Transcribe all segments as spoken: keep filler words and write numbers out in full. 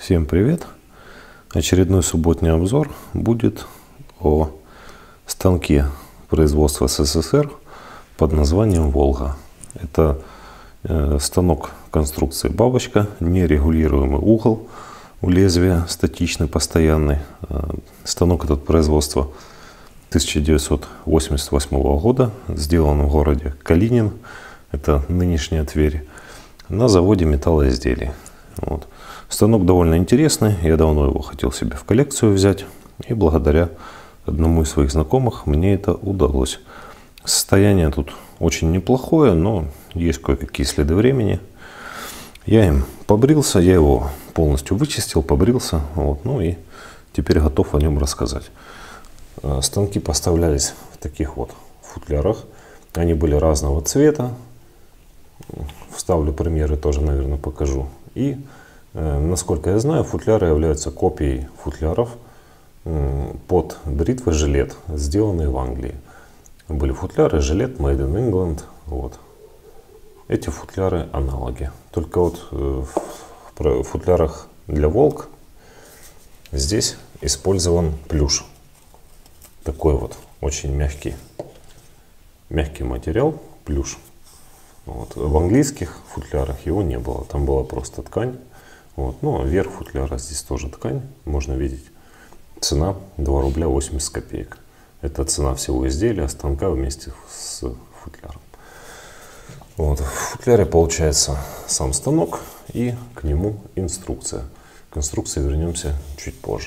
Всем привет! Очередной субботний обзор будет о станке производства СССР под названием «Волга». Это э, станок конструкции бабочка, нерегулируемый угол у лезвия, статичный, постоянный. Э, станок этот производства тысяча девятьсот восемьдесят восьмого года, сделан в городе Калинин, это нынешняя Тверь, на заводе металлоизделий. Вот. Станок довольно интересный, я давно его хотел себе в коллекцию взять, и благодаря одному из своих знакомых мне это удалось. Состояние тут очень неплохое, но есть кое-какие следы времени. Я им побрился, я его полностью вычистил, побрился, вот, ну и теперь готов о нем рассказать. Станки поставлялись в таких вот футлярах, они были разного цвета, вставлю примеры, тоже, наверное, покажу. И насколько я знаю, футляры являются копией футляров под бритвы жилет, сделанные в Англии. Были футляры жилет Made in England. Вот. Эти футляры аналоги. Только вот в футлярах для волк здесь использован плюш. Такой вот очень мягкий, мягкий материал, плюш. Вот. В английских футлярах его не было, там была просто ткань. Вот. Ну, а верх футляра здесь тоже ткань, можно видеть. Цена два рубля восемьдесят копеек. Это цена всего изделия, станка вместе с футляром. Вот. В футляре получается сам станок и к нему инструкция. К инструкции вернемся чуть позже.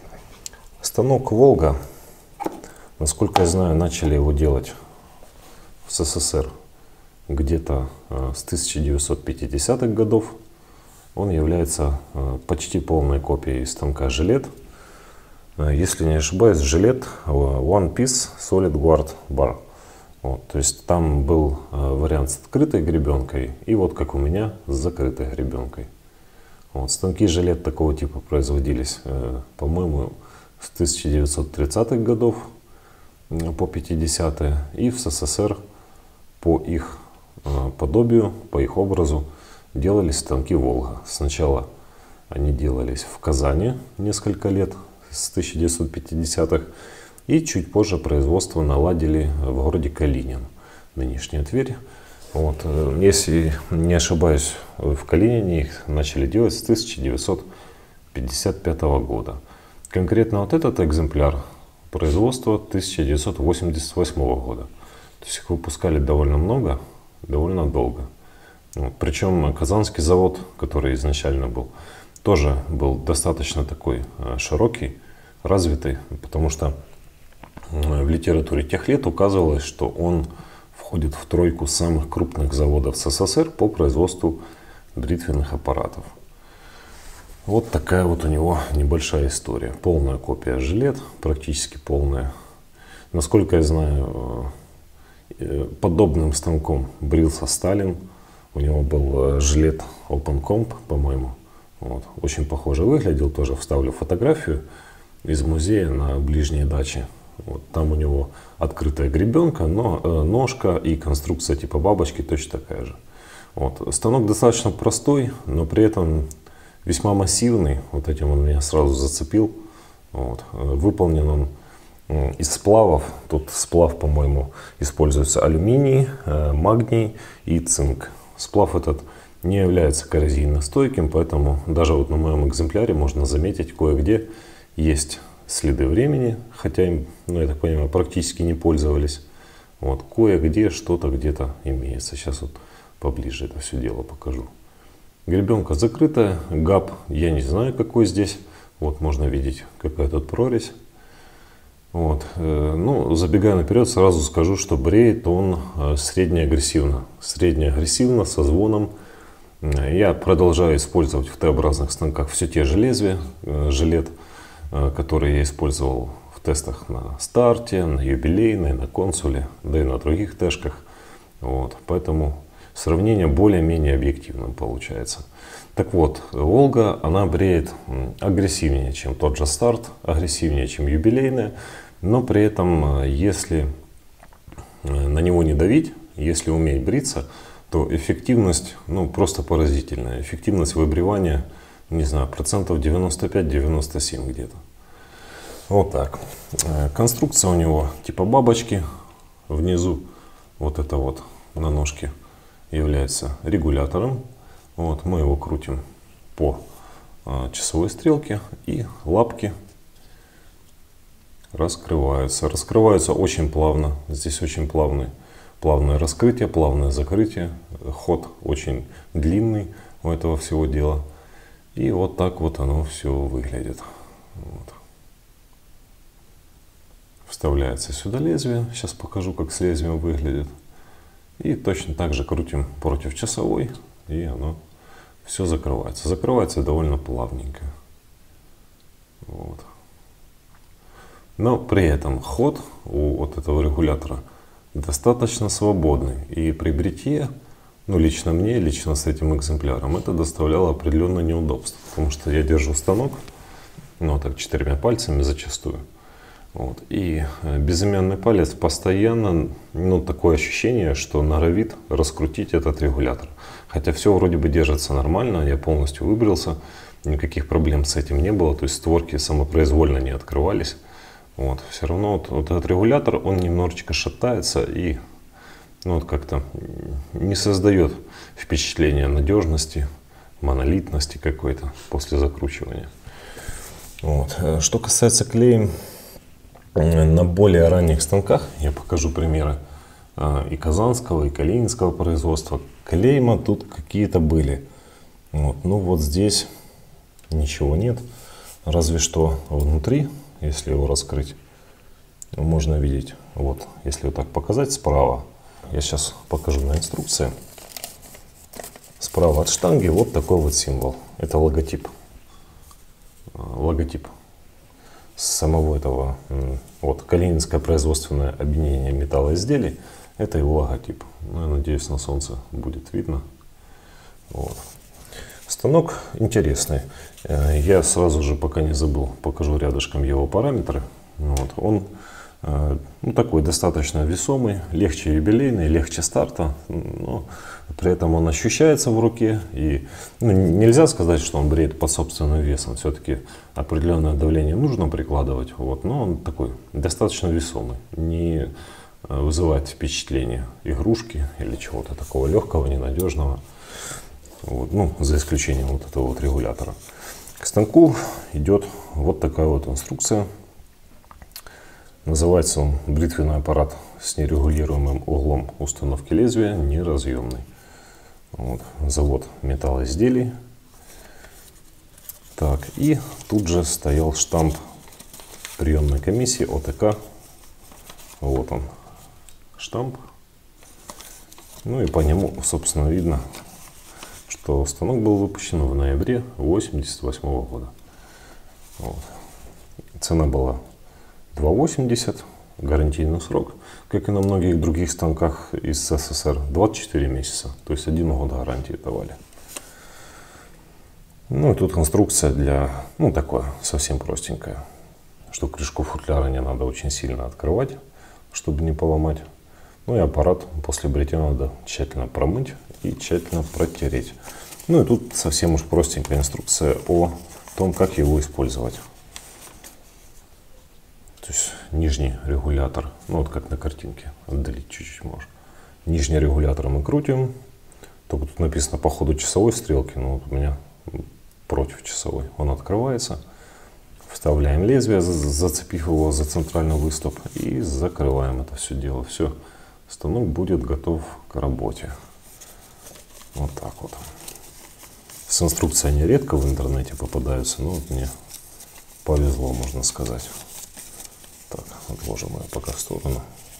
Станок «Волга», насколько я знаю, начали его делать в СССР где-то с тысяча девятьсот пятидесятых годов. Он является почти полной копией станка жилет. Если не ошибаюсь, жилет One Piece Solid Guard Bar. Вот, то есть там был вариант с открытой гребенкой и вот как у меня с закрытой гребенкой. Вот, станки жилет такого типа производились, по-моему, с тысяча девятьсот тридцатых годов по пятидесятые, и в СССР по их подобию, по их образу делались станки «Волга». Сначала они делались в Казани несколько лет, с тысяча девятьсот пятидесятых, и чуть позже производство наладили в городе Калинин, нынешняя Тверь. Вот. Если не ошибаюсь, в Калинине их начали делать с тысяча девятьсот пятьдесят пятого года. Конкретно вот этот экземпляр производства тысяча девятьсот восемьдесят восьмого года. То есть их выпускали довольно много, довольно долго. Вот. Причем Казанский завод, который изначально был, тоже был достаточно такой широкий, развитый, потому что в литературе тех лет указывалось, что он входит в тройку самых крупных заводов СССР по производству бритвенных аппаратов. Вот такая вот у него небольшая история. Полная копия жилет, практически полная. Насколько я знаю, подобным станком брился Сталин. У него был жилет Open Comp, по-моему. Вот. Очень похоже выглядел. Тоже вставлю фотографию из музея на ближней даче. Вот. Там у него открытая гребенка, но э, ножка и конструкция типа бабочки точно такая же. Вот. Станок достаточно простой, но при этом весьма массивный. Вот этим он меня сразу зацепил. Вот. Выполнен он из сплавов. Тут сплав, по-моему, используется алюминий, э, магний и цинк. Сплав этот не является коррозийностойким, поэтому даже вот на моем экземпляре можно заметить, кое-где есть следы времени, хотя им, ну, я так понимаю, практически не пользовались. Вот, кое-где что-то где-то имеется. Сейчас вот поближе это все дело покажу. Гребенка закрытая, габ я не знаю какой здесь. Вот можно видеть, какая тут прорезь. Вот. Ну, забегая наперед, сразу скажу, что бреет он среднеагрессивно. Среднеагрессивно, со звоном. Я продолжаю использовать в Т-образных станках все те же лезвия, жилет, которые я использовал в тестах на старте, на юбилейной, на консуле, да и на других тэшках. Вот. Поэтому сравнение более-менее объективным получается. Так вот, Волга, она бреет агрессивнее, чем тот же старт, агрессивнее, чем юбилейная, но при этом, если на него не давить, если уметь бриться, то эффективность, ну, просто поразительная. Эффективность выбривания не знаю, процентов девяносто пять — девяносто семь где-то. Вот так. Конструкция у него типа бабочки. Внизу вот это вот на ножке является регулятором. Вот, мы его крутим по часовой стрелке, и лапки раскрываются. Раскрываются очень плавно. Здесь очень плавный, плавное раскрытие, плавное закрытие. Ход очень длинный у этого всего дела. И вот так вот оно все выглядит. Вот. Вставляется сюда лезвие. Сейчас покажу, как с лезвием выглядит. И точно так же крутим против часовой, и оно все закрывается. Закрывается довольно плавненько. Вот. Но при этом ход у вот этого регулятора достаточно свободный. И при бритье, ну лично мне, лично с этим экземпляром, это доставляло определенное неудобство. Потому что я держу станок, ну так четырьмя пальцами зачастую. Вот. И безымянный палец постоянно, ну, такое ощущение, что норовит раскрутить этот регулятор. Хотя все вроде бы держится нормально, я полностью выбрился, никаких проблем с этим не было, то есть створки самопроизвольно не открывались. Вот. Все равно вот, вот этот регулятор, он немножечко шатается и ну, вот как-то не создает впечатления надежности, монолитности какой-то после закручивания. Вот. Что касается клея, на более ранних станках, я покажу примеры и казанского, и калининского производства, клейма тут какие-то были. Вот. Ну вот здесь ничего нет, разве что внутри, если его раскрыть, можно видеть, вот, если вот так показать справа, я сейчас покажу на инструкции, справа от штанги вот такой вот символ, это логотип, логотип самого этого, вот, Калининское производственное объединение металлоизделий, это его логотип. Ну, я надеюсь, на солнце будет видно. Вот. Станок интересный. Я сразу же, пока не забыл, покажу рядышком его параметры. Вот. Он ну, такой достаточно весомый, легче юбилейный, легче старта, но при этом он ощущается в руке. И ну, нельзя сказать, что он бреет под собственным весом. Все-таки определенное давление нужно прикладывать, вот, но он такой достаточно весомый, не вызывает впечатление игрушки или чего-то такого легкого, ненадежного. Вот, ну, за исключением вот этого вот регулятора. К станку идет вот такая вот инструкция. Называется он бритвенный аппарат с нерегулируемым углом установки лезвия, неразъемный. Вот, завод металлоизделий. Так, и тут же стоял штамп приемной комиссии ОТК. Вот он, штамп. Ну и по нему, собственно, видно, что станок был выпущен в ноябре восемьдесят восьмого года. Вот. Цена была два восемьдесят, гарантийный срок, как и на многих других станках из СССР, двадцать четыре месяца, то есть один год гарантии давали. Ну и тут конструкция для, ну такое, совсем простенькая, что крышку футляра не надо очень сильно открывать, чтобы не поломать. Ну и аппарат после бритья надо тщательно промыть и тщательно протереть. Ну и тут совсем уж простенькая инструкция о том, как его использовать. То есть нижний регулятор, ну вот как на картинке, отдалить чуть-чуть можно. Нижний регулятор мы крутим, только тут написано по ходу часовой стрелки, но вот у меня против часовой. Он открывается, вставляем лезвие, зацепив его за центральный выступ, и закрываем это все дело. Все, станок будет готов к работе. Вот так вот. С инструкцией они редко в интернете попадаются, но вот мне повезло, можно сказать. Так, отложим ее пока в сторону.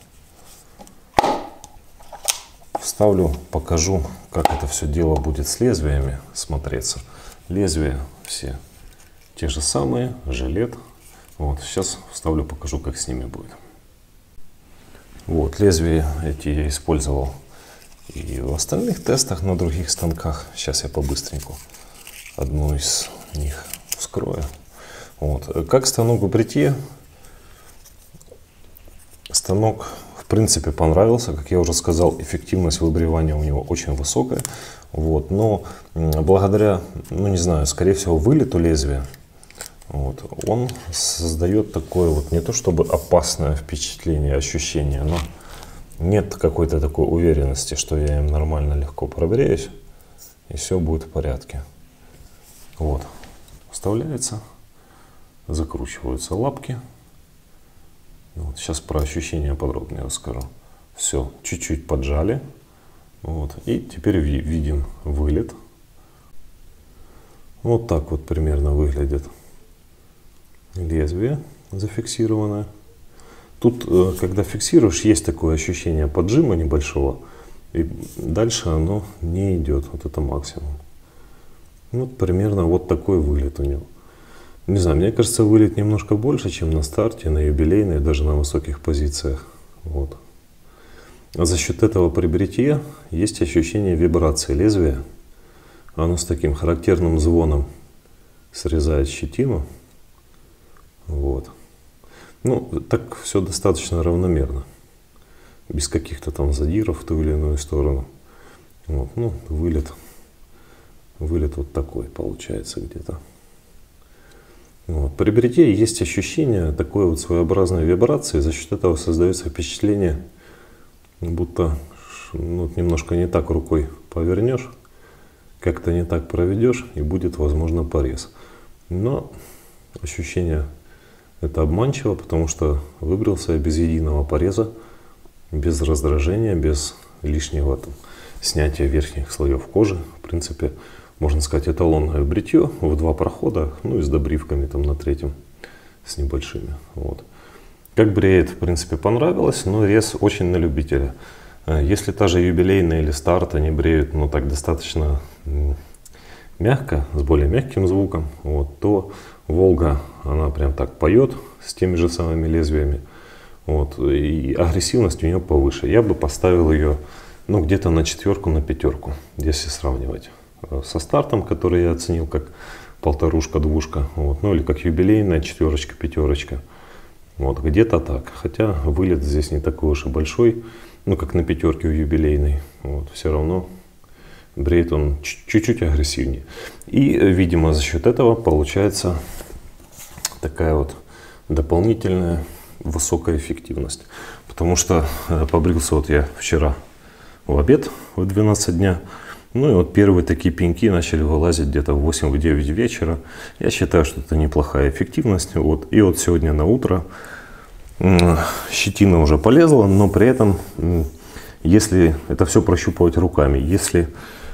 Вставлю, покажу, как это все дело будет с лезвиями смотреться. Лезвия все те же самые, жилет. Вот, сейчас вставлю, покажу, как с ними будет. Вот, лезвия эти я использовал и в остальных тестах на других станках. Сейчас я по-быстреньку одну из них вскрою. Вот. Как станок в бритье? Станок в принципе понравился, как я уже сказал, эффективность выбривания у него очень высокая. Вот. Но благодаря, ну не знаю, скорее всего, вылету лезвия, вот, он создает такое вот не то чтобы опасное впечатление, ощущение, но нет какой-то такой уверенности, что я им нормально легко пробреюсь, и все будет в порядке. Вот. Вставляется, закручиваются лапки. Вот. Сейчас про ощущения подробнее расскажу. Все, чуть-чуть поджали. Вот. И теперь видим вылет. Вот так вот примерно выглядит лезвие зафиксированное. Тут, когда фиксируешь, есть такое ощущение поджима небольшого, и дальше оно не идет. Вот это максимум. Вот примерно вот такой вылет у него. Не знаю, мне кажется, вылет немножко больше, чем на старте, на юбилейной, даже на высоких позициях. Вот. А за счет этого при бритье есть ощущение вибрации лезвия. Оно с таким характерным звоном срезает щетину. Вот. Ну, так все достаточно равномерно. Без каких-то там задиров в ту или иную сторону. Вот. Ну, вылет. Вылет вот такой получается где-то. Вот. При бритье есть ощущение такой вот своеобразной вибрации. За счет этого создается впечатление, будто ну, немножко не так рукой повернешь, как-то не так проведешь, и будет, возможно, порез. Но ощущение это обманчиво, потому что выбрался я без единого пореза, без раздражения, без лишнего там, снятия верхних слоев кожи. В принципе, можно сказать, эталонное бритье в два прохода, ну и с добривками там на третьем, с небольшими. Вот. Как бреет, в принципе, понравилось, но рез очень на любителя. Если та же юбилейная или старт, они бреют, ну так достаточно мягко, с более мягким звуком, вот, то Волга, она прям так поет с теми же самыми лезвиями. Вот, и агрессивность у нее повыше. Я бы поставил ее ну, где-то на четверку, на пятерку, если сравнивать со стартом, который я оценил как полторушка-двушка, вот, ну или как юбилейная четверочка, пятерочка. Вот, где-то так. Хотя вылет здесь не такой уж и большой, ну как на пятерке у юбилейной. Вот, все равно бреет он чуть-чуть агрессивнее. И, видимо, за счет этого получается такая вот дополнительная высокая эффективность. Потому что побрился вот я вчера в обед в двенадцать дня. Ну и вот первые такие пеньки начали вылазить где-то в восемь-девять вечера. Я считаю, что это неплохая эффективность. Вот. И вот сегодня на утро щетина уже полезла, но при этом, если это все прощупывать руками, если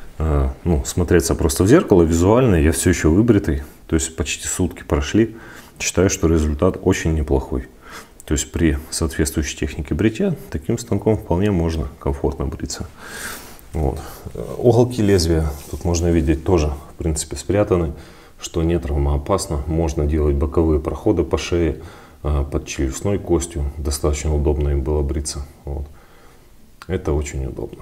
ну, смотреться просто в зеркало, визуально я все еще выбритый, то есть почти сутки прошли, считаю, что результат очень неплохой. То есть при соответствующей технике бритья таким станком вполне можно комфортно бриться. Вот. Уголки лезвия тут можно видеть тоже, в принципе, спрятаны, что не травмоопасно. Можно делать боковые проходы по шее, под челюстной костью. Достаточно удобно им было бриться. Вот. Это очень удобно.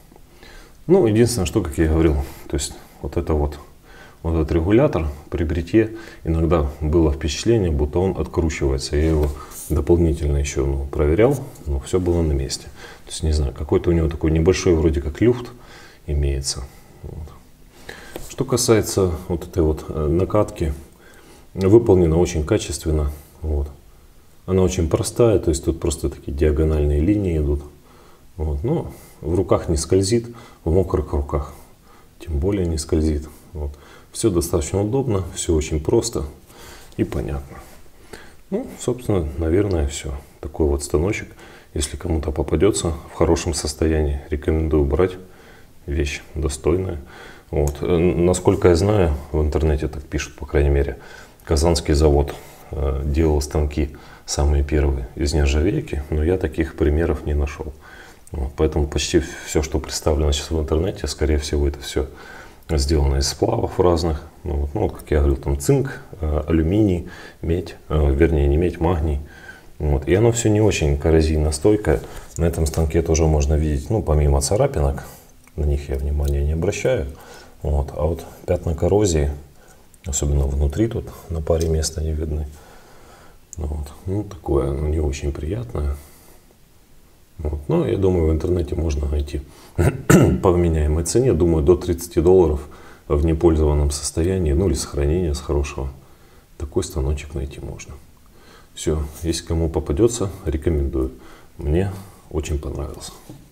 Ну, единственное, что, как я и говорил, то есть вот это вот, вот этот регулятор при бритье иногда было впечатление, будто он откручивается. Я его дополнительно еще ну, проверял, но все было на месте. То есть, не знаю, какой-то у него такой небольшой вроде как люфт имеется. Вот. Что касается вот этой вот накатки, выполнена очень качественно. Вот. Она очень простая, то есть тут просто такие диагональные линии идут. Вот. Но в руках не скользит, в мокрых руках тем более не скользит. Вот. Все достаточно удобно, все очень просто и понятно. Ну, собственно, наверное, все. Такой вот станочек. Если кому-то попадется в хорошем состоянии, рекомендую брать. Вещь достойная. Вот. Насколько я знаю, в интернете так пишут, по крайней мере, Казанский завод э, делал станки самые первые из нержавейки, но я таких примеров не нашел. Вот. Поэтому почти все, что представлено сейчас в интернете, скорее всего, это все сделано из сплавов разных. Ну, вот, ну, вот, как я говорил, там цинк, э, алюминий, медь, э, вернее, не медь, магний. Вот. И оно все не очень коррозийно-стойкое. На этом станке тоже можно видеть, ну, помимо царапинок, на них я внимания не обращаю. Вот. А вот пятна коррозии, особенно внутри тут, на паре мест они видны. Вот. Ну, такое, оно не очень приятное. Вот. Но я думаю, в интернете можно найти по вменяемой цене, думаю, до тридцати долларов в непользованном состоянии, ну или сохранение с хорошего. Такой станочек найти можно. Все, если кому попадется, рекомендую. Мне очень понравился.